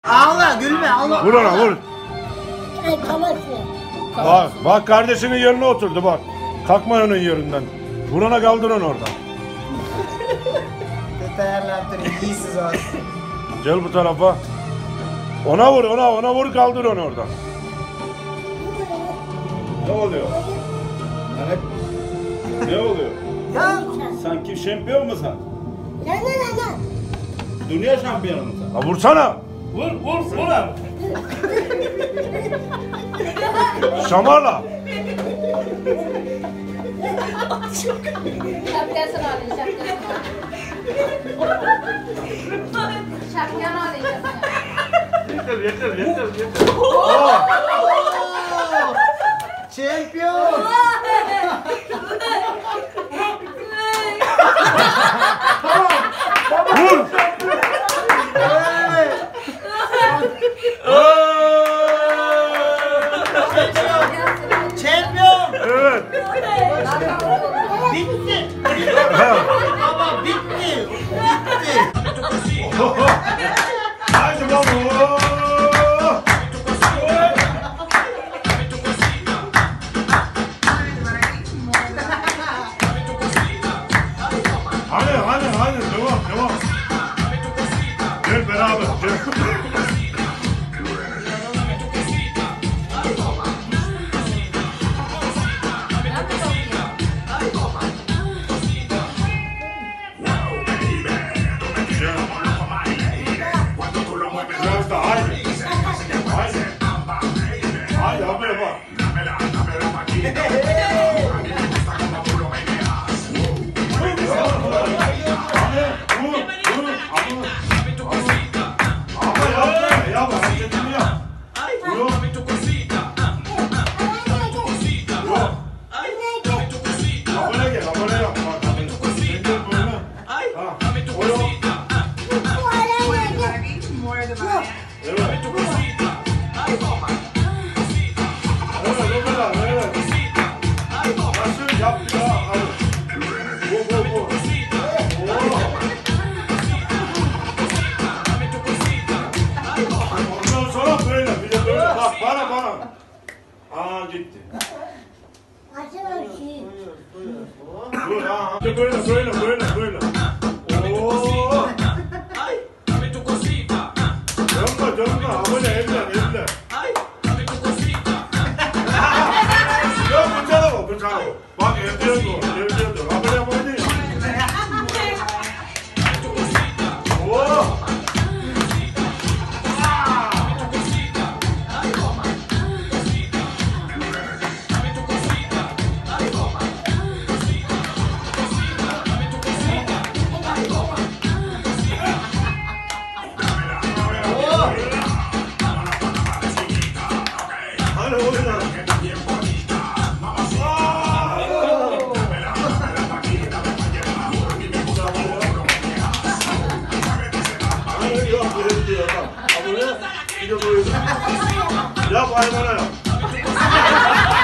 Ağla gülme ağla. Vur ona vur. Ay kaması. Bak kardeşinin yerine oturdu bak. Kalkma onun yerinden. Vur ona kaldır onu oradan. Detayarlattırın iyisiz o. Gel bu tarafa. Ona vur ona vur kaldır onu oradan. Ne oluyor? Ne oluyor? Ya. Sen kim şampiyon musun? Lan. Dünya şampiyonu musun? Ha vursana. Vur abi. Şamarla. Şapkasını alayım, şapkasını alayım. Yeter. Şampiyon. Vur. Şampiyon. Evet. Bitti. Baba bitti. Haydi baba. Hadi devam. Gel beraber gel. Biraz da haydi. Haydi habere bak. Bana. Aa gitti. Dur ha. Böyle. Oo. Dönme. Abone evlen. Yok bu tarafa. Bak evde dur. Abone abone. Oo. Yap hayvana yap.